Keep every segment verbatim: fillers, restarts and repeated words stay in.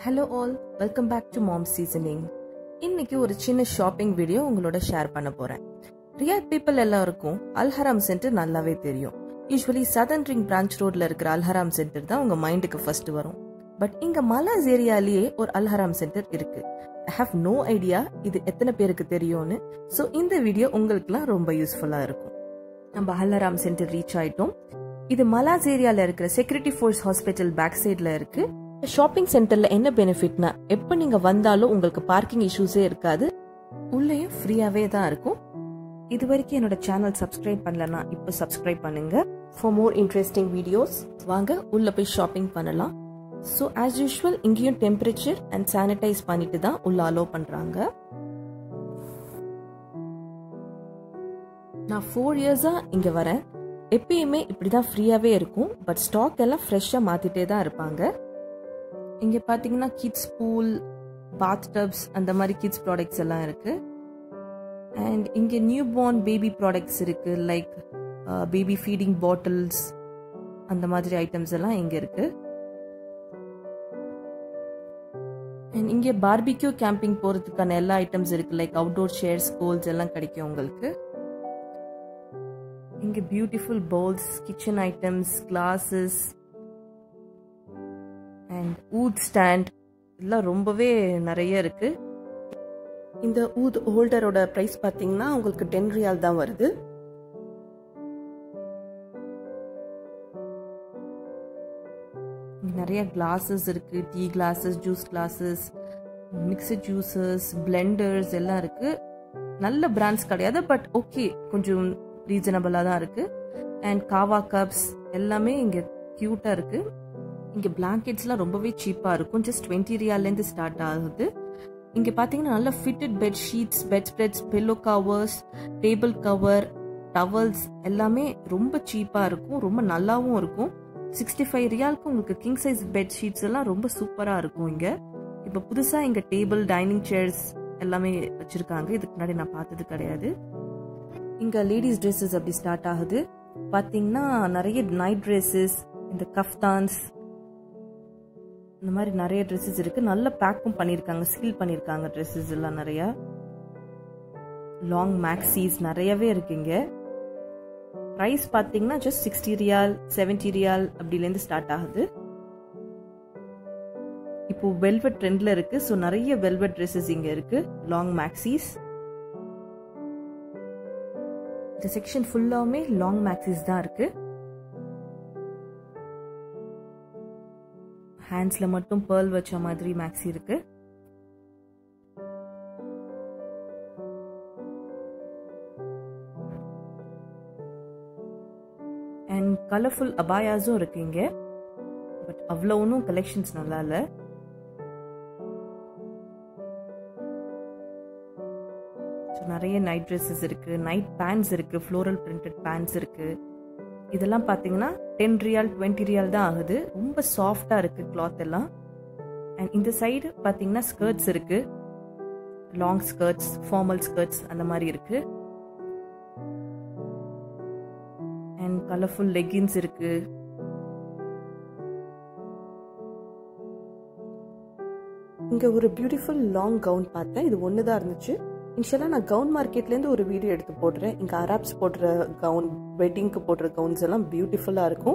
Hello all, welcome back to Mom's Seasoning. இன்னைக்கு ஒரு சின்ன ஷாப்பிங் வீடியோ உங்களோட ஷேர் பண்ண போறேன். ரியாத் பீப்பிள் எல்லாருக்கும் அல்ஹராம் சென்டர் நல்லாவே தெரியும். யூசுவலி சதர்ன் ரிங் பிரான்ச் ரோட்ல இருக்கிற அல்ஹராம் சென்டர் தான் உங்க மைண்டுக்கு ஃபர்ஸ்ட் வரும். பட் இங்க மலாஸ் ஏரியாலேயே ஒரு அல்ஹராம் சென்டர் இருக்கு. ஐ ஹாவ் நோ ஐடியா இது எத்தனை பேருக்கு தெரியும்னு. ஸோ இந்த வீடியோ உங்களுக்குலாம் ரொம்ப யூஸ்ஃபுல்லா இருக்கும். நம்ம அல்ஹராம் சென்டர் ரீச் ஆயிட்டோம். இது மலாஸ் ஏரியால இருக்கிற செக்யூரிட்டி ஃபோர்ஸ் ஹாஸ்பிட்டல் பேக் சைட்ல இருக்கு. ஷாப்பிங் சென்டர்ல என்ன பெனிஃபிட்னா எப்ப நீங்க வந்தாலும் உங்களுக்கு பார்க்கிங் இஷ்யூஸே இருக்காது, உள்ளேயும் ஃப்ரீயாவே தான் இருக்கும். இது வரைக்கும் என்னோட சேனல் சப்ஸ்கிரைப் பண்ணலனா இப்போ சப்ஸ்கிரைப் பண்ணுங்க. ஃபார் மோர் இன்ட்ரெஸ்டிங் வீடியோஸ் வாங்க உள்ள போய் ஷாப்பிங் பண்ணலாம். ஸோ ஆஸ் யூஷுவல் இங்கேயும் டெம்பரேச்சர் அண்ட் சானிடைஸ் பண்ணிட்டு தான் உள்ள அலோவ் பண்றாங்க. நான் ஃபோர் இயர்ஸா இங்க வரேன். எப்பயுமே இப்படிதான் ஃப்ரீயாவே இருக்கும். பட் ஸ்டாக் எல்லாம் ஃப்ரெஷ்ஷா மாத்திட்டே தான் இருப்பாங்க. இங்க பாத்தீங்கன்னா கிட்ஸ் பூல், பாத் டப்ஸ் அந்த மாதிரி கிட்ஸ் ப்ராடக்ட்ஸ் எல்லாம் இருக்கு. அண்ட் இங்க நியூ பார்ன் பேபி ப்ராடக்ட்ஸ் இருக்கு, லைக் பேபி ஃபீடிங் பாட்டில்ஸ் அந்த மாதிரி ஐட்டம்ஸ் எல்லாம் இங்க இருக்கு. அண்ட் இங்க பார்பிக்யூ கேம்பிங் போறதுக்கான எல்லா ஐட்டம்ஸ் இருக்கு, லைக் அவுட்டோர் சேர்ஸ், கோல்ஸ் எல்லாம் கிடைக்கும் உங்களுக்கு. இங்க beautiful bowls, kitchen items, glasses and oud stand எல்லாம் ரொம்பவே நிறைய இருக்கு. இந்த ஊத் ஹோல்டரோட பிரைஸ் பாத்தீங்கன்னா உங்களுக்கு டென் ரியால் தான் வருது. நிறைய கிளாஸஸ் இருக்கு, tea glasses, juice glasses, mixed juices, blenders எல்லாம் இருக்கு. நல்ல பிராண்ட்ஸ் கிடையாது, பட் ஓகே கொஞ்சம் ரீசனபிளா தான் இருக்கு. அண்ட் காவா கப்ஸ் எல்லாமே இங்க கியூட்டா இருக்கு. இங்க பிளாங்கெட்ஸ்லாம் ரொம்பவே சீப்பா இருக்கும், ஜஸ்ட் டுவெண்ட்டி ரியால்ல இருந்து ஸ்டார்ட் ஆகுது. இங்க பாத்தீங்கன்னா நல்ல fitted bed sheets, bedspreads, pillow covers, table cover, towels எல்லாமே ரொம்ப சீப்பா இருக்கும், ரொம்ப நல்லாவும் இருக்கும். சிக்ஸ்டி ஃபைவ் ரியாலுக்கு உங்களுக்கு கிங் சைஸ் பெட் ஷீட்ஸ் எல்லாம் ரொம்ப சூப்பரா இருக்கும். இங்க இப்ப புதுசா இங்க டேபிள், டைனிங் சேர்ஸ் எல்லாமே வச்சிருக்காங்க. இதுக்கு முன்னாடி நான் பார்த்தது கிடையாது. இங்க லேடிஸ் ட்ரெஸ்ஸஸ் அப்படி ஸ்டார்ட் ஆகுது. பாத்தீங்கன்னா நிறைய நைட் ட்ரெஸ்ஸஸ், இந்த கஃப்தான்ஸ், இந்த மாதிரி நிறைய ட்ரெஸ்ஸஸ் இருக்கு. நல்ல பேக்கும் பண்ணிருக்காங்க, சீல் பண்ணிருக்காங்க ட்ரெஸ்ஸஸ் எல்லாம் நிறைய. லாங் மேக்ஸிஸ் நிறையவே இருக்கு இங்க. பிரைஸ் பாத்தீங்கன்னா just sixty riyal, seventy riyal அப்படில இருந்து ஸ்டார்ட் ஆகுது. இப்போ வெல்வெட் ட்ரெண்ட்ல இருக்கு, சோ நிறைய வெல்வெட் ட்ரெஸ்ஸஸ் இங்க இருக்கு, லாங் மேக்ஸிஸ். இந்த செக்ஷன் ஃபுல்லாவுமே லாங் மேக்ஸிஸ் தான் இருக்கு. ஹேண்ட்ஸ்ல மட்டும் பேர்ல் வச்ச மாதிரி மேக்ஸி இருக்கு. அண்ட் கலர்ஃபுல் அபாயாஸும் இருக்கு இங்க, பட் அவ்வளோ ஒன்றும் கலெக்ஷன்ஸ் நல்லா இல்ல. நிறைய நைட் ட்ரெஸ்ஸஸ் இருக்கு, நைட் பேண்ட்ஸ் இருக்கு, ஃப்ளோரல் பிரிண்டட் பேண்ட்ஸ் இருக்கு. இதெல்லாம் பாத்தீங்கன்னா டென் ரியால், டுவெண்ட்டி ரியால் தான் ஆகுது. ரொம்ப சாஃப்டா இருக்கு கிளாத் எல்லாம். அண்ட் இந்த சைடு பாத்தீங்கன்னா ஸ்கர்ட்ஸ் இருக்கு, லாங் ஸ்கர்ட்ஸ், ஃபார்மல் ஸ்கர்ட்ஸ் அந்த மாதிரி இருக்கு. அண்ட் கலர்ஃபுல் லெகின்ஸ் இருக்கு. இங்க ஒரு பியூட்டிஃபுல் லாங் கவுன் பார்த்தேன். இது ஒண்ணுதான் இருந்துச்சு. இன்ஷியலா நான் கவுன் மார்க்கெட்ல இருந்து ஒரு வீடியோ எடுத்து போடுறேன். இங்க அரப்ஸ் போடுற கவுன், வெட்டிங்க்கு போடுற கவுன்ஸ் எல்லாம் பியூட்டிஃபுல்லா இருக்கும்.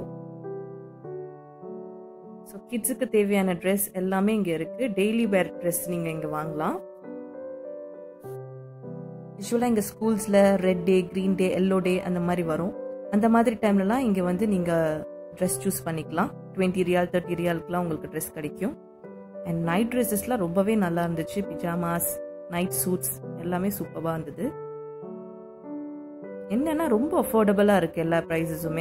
ஸோ கிட்ஸுக்கு தேவையான ட்ரெஸ் எல்லாமே இங்க இருக்கு. டெய்லி வேர் ட்ரெஸ் நீங்க இங்க வாங்கலாம். யூஸ்வலா இங்க ஸ்கூல்ஸ்ல red day, green day, yellow day அந்த மாதிரி வரும். அந்த மாதிரி டைம்லலாம் இங்க வந்து நீங்க ட்ரெஸ் சூஸ் பண்ணிக்கலாம். டுவெண்ட்டி ரியால், தேர்ட்டி ரியாலுக்குலாம் உங்களுக்கு ட்ரெஸ் கிடைக்கும். அண்ட் நைட் ட்ரெஸ்ஸஸ்லாம் ரொம்பவே நல்லா இருந்துச்சு. பிஜாமாஸ், நைட் சூட்ஸ் எல்லாமே சூப்பரா இருந்தது. என்னன்னா ரொம்ப அஃபோர்டபுளா இருக்கு எல்லா பிரைஸஸுமே.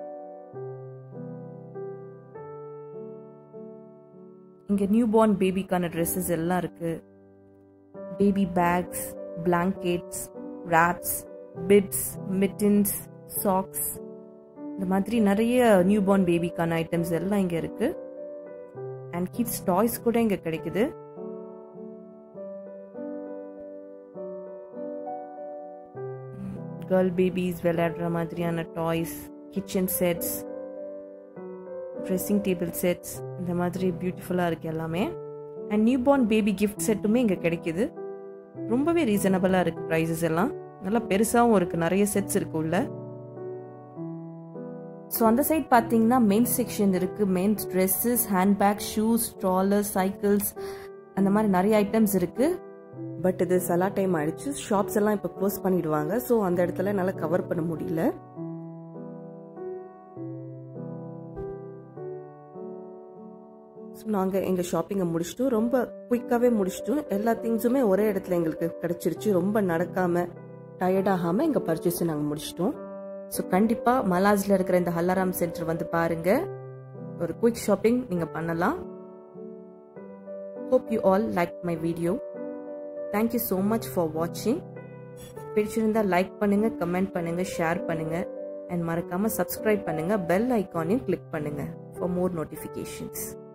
இங்க நியூ பார்ன் பேபிக்கான ட்ரெஸ்ஸஸ் எல்லாம் இருக்கு. Baby bags, blankets, wraps, bibs, mittens, socks, இந்த மாதிரி நிறைய நியூ பார்ன் பேபிக்கான ஐட்டம்ஸ் எல்லாம் இங்க இருக்கு. அண்ட் கிட்ஸ் டாய்ஸ் கூட இங்க கிடைக்குது. கேர்ள் பேபிஸ் விளையாடுற மாதிரியான toys, kitchen sets, dressing table sets இந்த மாதிரி பியூட்டிஃபுல்லாக இருக்குது எல்லாமே. And newborn baby gift செட்டுமே இங்கே கிடைக்கிது. ரொம்பவே ரீசனபிளாக இருக்குது ப்ரைஸஸ் எல்லாம். நல்லா பெருசாகவும் இருக்குது, நிறைய செட்ஸ் இருக்குது உள்ள. ஸோ அந்த சைட் பார்த்தீங்கன்னா மெயின் செக்ஷன் இருக்குது. Men's dresses, handbag, shoes, strollers, cycles, அந்த மாதிரி நிறைய ஐட்டம்ஸ் இருக்குது. பட் இது சலா டைம் ஆயிடுச்சு. ஷாப்ஸ் எல்லாம் இப்போ க்ளோஸ் பண்ணிடுவாங்க. ஸோ அந்த இடத்துல நல்லா கவர் பண்ண முடியல. ஸோ நாங்கள் எங்கள் ஷாப்பிங்கை முடிச்சிட்டோம். ரொம்ப குயிக்காகவே முடிச்சிட்டோம். எல்லா திங்ஸுமே ஒரே இடத்துல எங்களுக்கு கிடச்சிருச்சு. ரொம்ப நடக்காமல் டயர்டாகாமல் எங்கள் பர்ச்சேஸை நாங்கள் முடிச்சிட்டோம். ஸோ கண்டிப்பாக மலாஜில் இருக்கிற இந்த ஹல்லாராம் சென்டர் வந்து பாருங்கள். ஒரு குயிக் ஷாப்பிங் நீங்கள் பண்ணலாம். Hope you all like my video. Thank you so much for வாட்சிங். பிடிச்சிருந்தா லைக் பண்ணுங்கள், கமெண்ட் பண்ணுங்கள், ஷேர் பண்ணுங்கள். அண்ட் மறக்காமல் சப்ஸ்கிரைப் பண்ணுங்கள். பெல் ஐக்கானையும் கிளிக் பண்ணுங்கள் ஃபார் மோர் நோட்டிஃபிகேஷன்ஸ்.